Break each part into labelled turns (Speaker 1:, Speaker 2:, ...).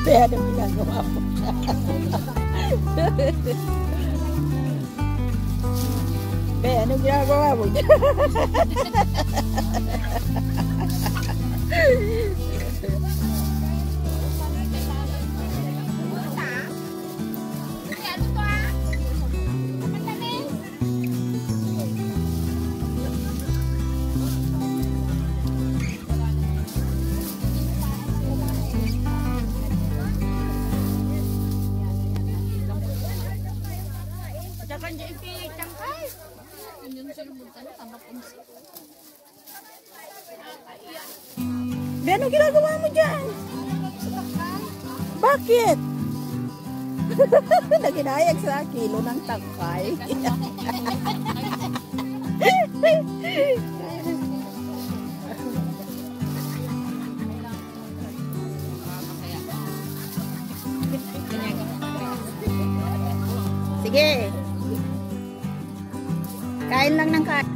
Speaker 1: Kaya anong ginagawa mo siya? Kaya anong ginagawa mo siya? Ano ginagawa mo dyan? Bakit? Naginayag sa kilo ng tangkay. Sige. Kain lang ng kain.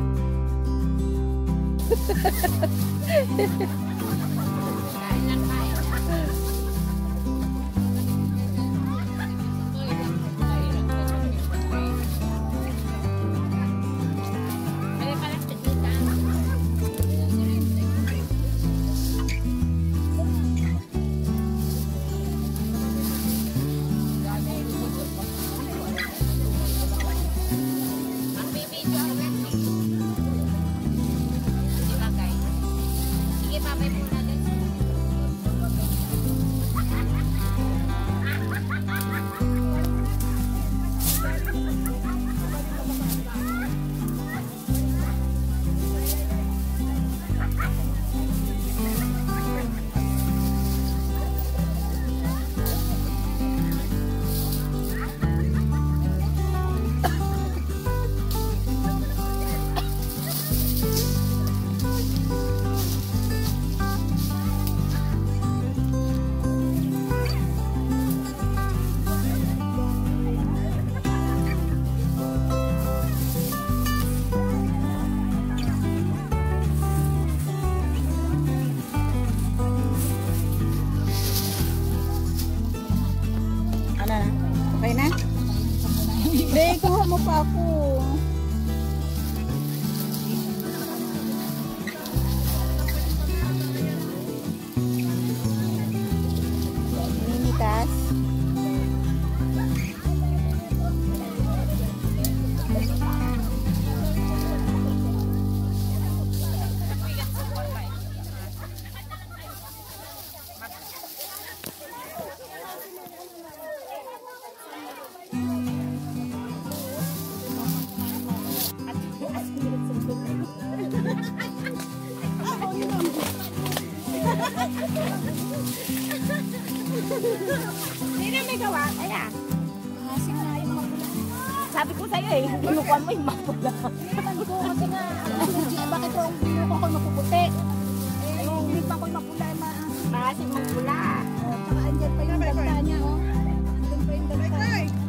Speaker 1: Okay na? Hindi, kuha mo pa ako. Minitas.
Speaker 2: Hindi may gawa, kaya. Kasing na yung mapula. Sabi ko sa'yo eh, binukuan mo yung mapula. Hindi ko kasi nga, bakit ko ang binukuan ko mapuputi? Yung bigman ko yung mapula, maasim mapula. Saka andyan pa yung dagta niya, oh. Andyan pa yung dagta.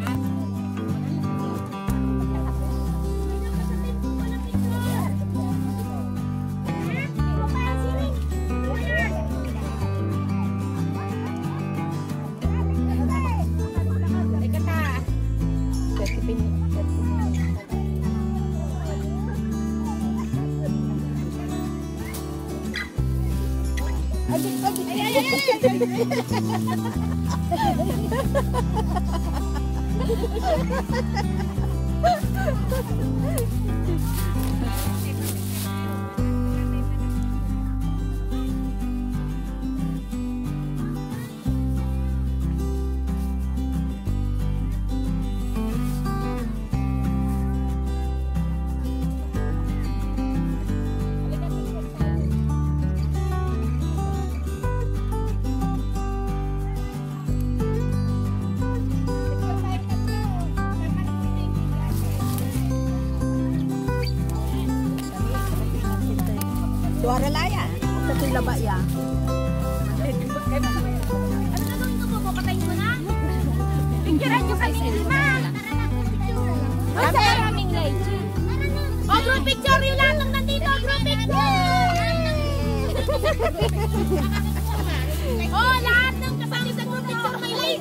Speaker 1: Suara laya. Sa tulaba ya.
Speaker 2: Ano gagawin ko po? Papatayin mo na? Picturean nyo kami ni Ma. Ang maraming like. Oh, group picture yung lahat ng nandito. Group picture! Oh, lahat ng kasama sa group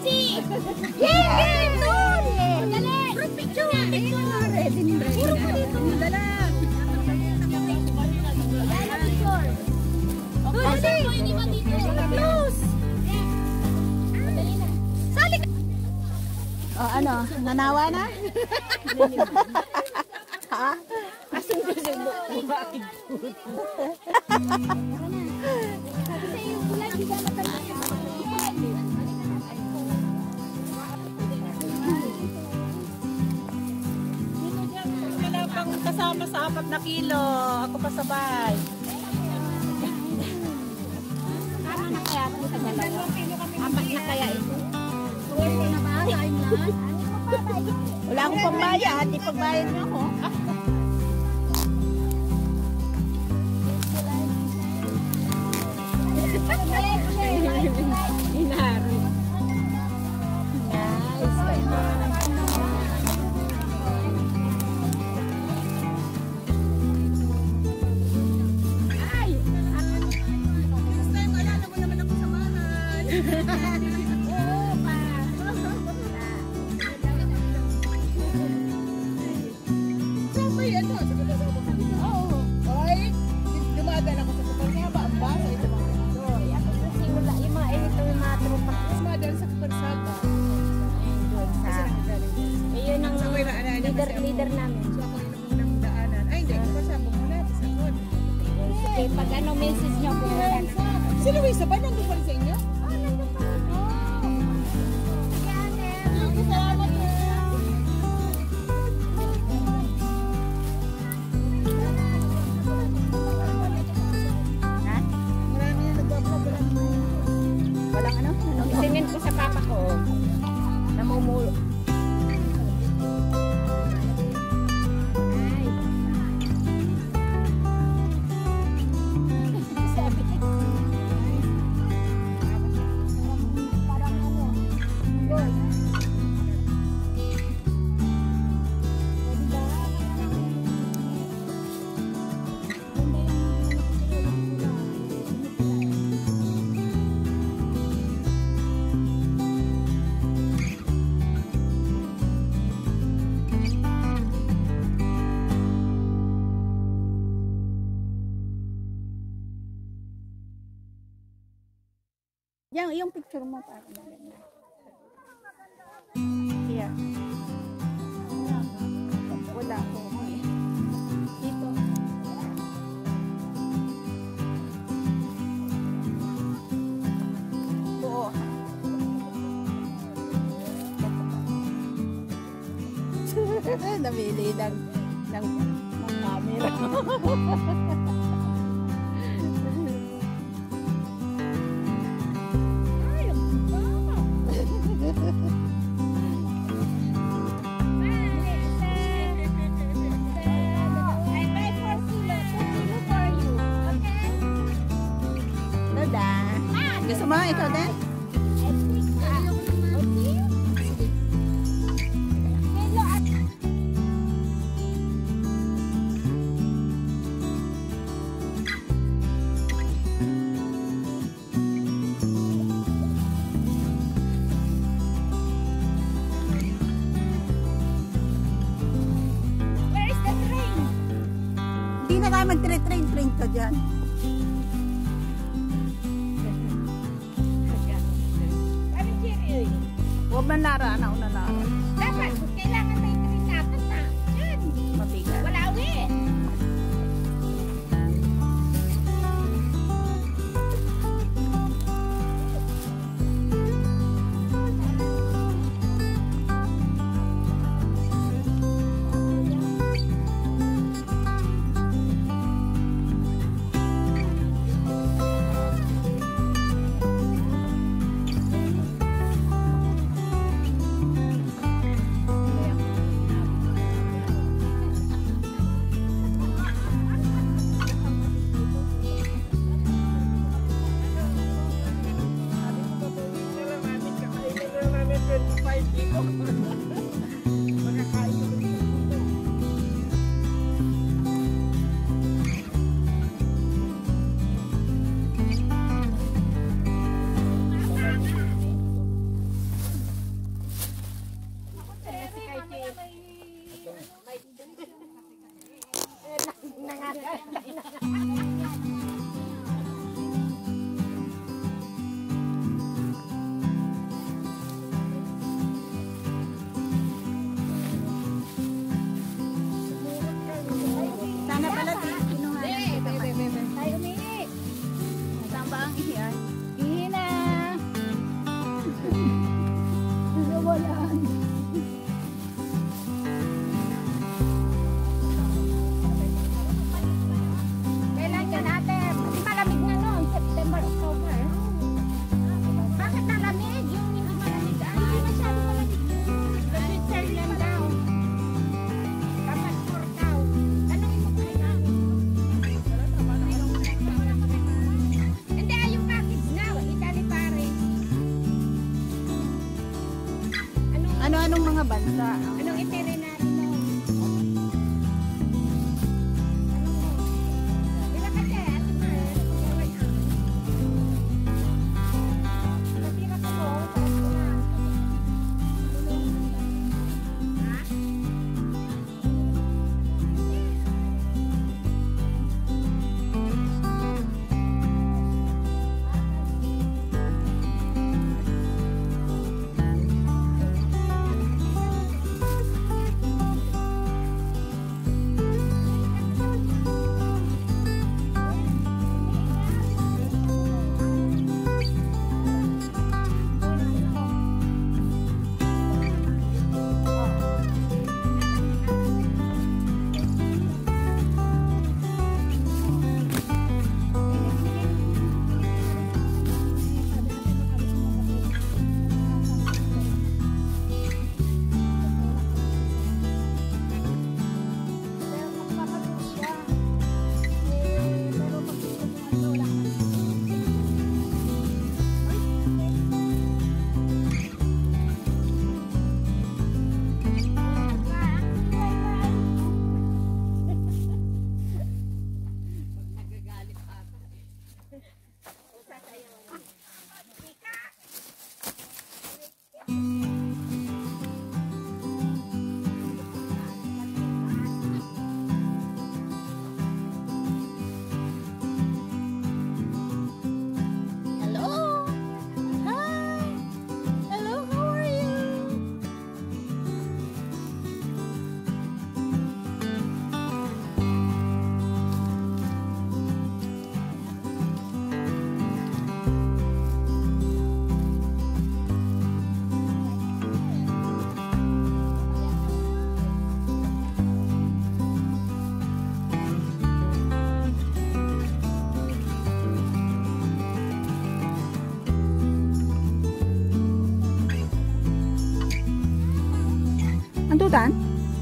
Speaker 2: Easy! Yeah! Doon! Dali! Group picture!
Speaker 1: Ready na, ready na.
Speaker 2: Puro po dito. Dala! Dala picture! Dali! Close! Dali na. Sali ka!
Speaker 1: O ano, nanawa na? Ha?
Speaker 2: Asong gusto mo? Bakit? Sabi sa'yo, bulan, di ka matalik.
Speaker 1: Wala pang kasama sa 4 na kilo. Ako pa sabay.
Speaker 2: Tama na kaya ito sa dalawa? Apat na kaya ito? Pwede na ba? Time na?
Speaker 1: Wala akong pambayad. Ipagbayad niyo ako.
Speaker 2: Inari. Leader namin.
Speaker 1: So ako yung unang daanan. Ay, hindi. Kasama mo na.
Speaker 2: Okay, pag ano message niyo po yan.
Speaker 1: Si Luisa ba nandun pa rin sa inyo?
Speaker 2: Oh, nandun pa rin. Sige, ate. Salamat po.
Speaker 1: Ha? Marami na nag-vlog. Walang ano?
Speaker 2: Isinin ko sa papa ko. Namumulo.
Speaker 1: Yung picture mo para maganda. Yeah. Wala ko. Dito. Oo. Namili ng camera. Gusto mo? Ikaw din?
Speaker 2: Where is the train?
Speaker 1: Hindi na tayo mag-train ka dyan. Huwag man lara, nauna lara.
Speaker 2: Dapat, kailangan may train natin na. Yan.
Speaker 1: Mabigat.
Speaker 2: Wala uwi.
Speaker 1: anong mga bansa?
Speaker 2: Anong ipili natin mo? Bila ka siya? Natira ko mo.
Speaker 1: Antutan?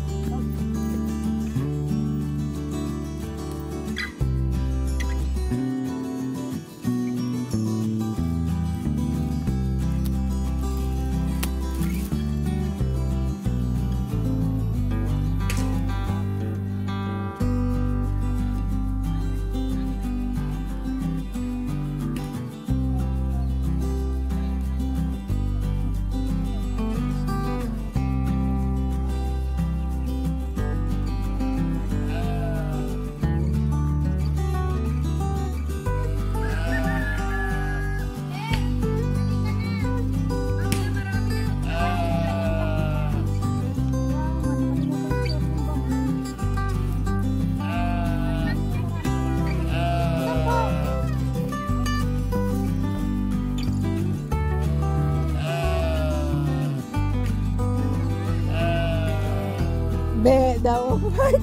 Speaker 1: Be daw.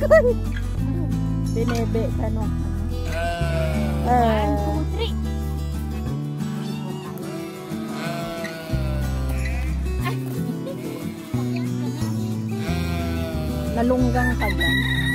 Speaker 1: Binebe ka no.
Speaker 2: 1, 2, 3.
Speaker 1: Nalunggang ka dyan.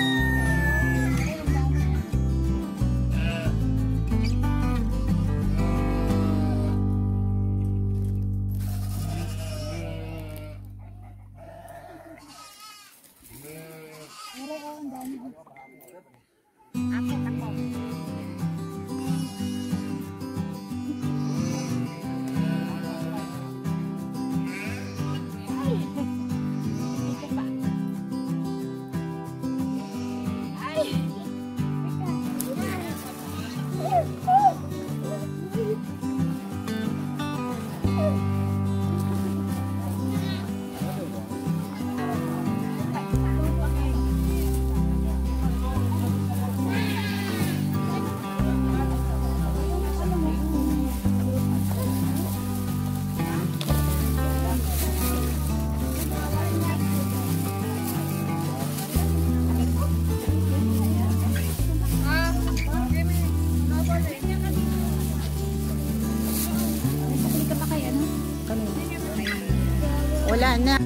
Speaker 1: Wala na.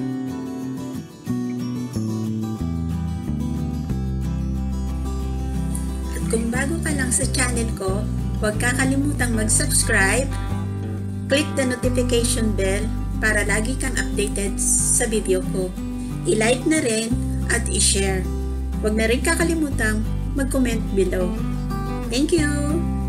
Speaker 3: At kung bago ka lang sa channel ko, huwag kakalimutang mag-subscribe, click the notification bell para lagi kang updated sa video ko. I-like na rin at i-share. Huwag na rin kakalimutang mag-comment below. Thank you!